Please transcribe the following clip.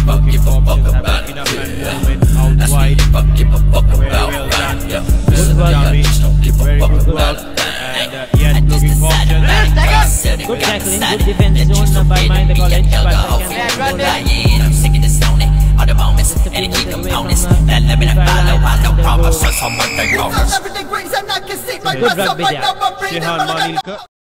Looking for options, having enough man movement out wide. Very well done. Good Rugby, very good work. And yet looking for options. Good tackling, good defense zone by Mahinda College. I'm sick of this zoning. All the moments, any key components that let me follow. I no problem, so much they go. Good Rugby there. Mahinda.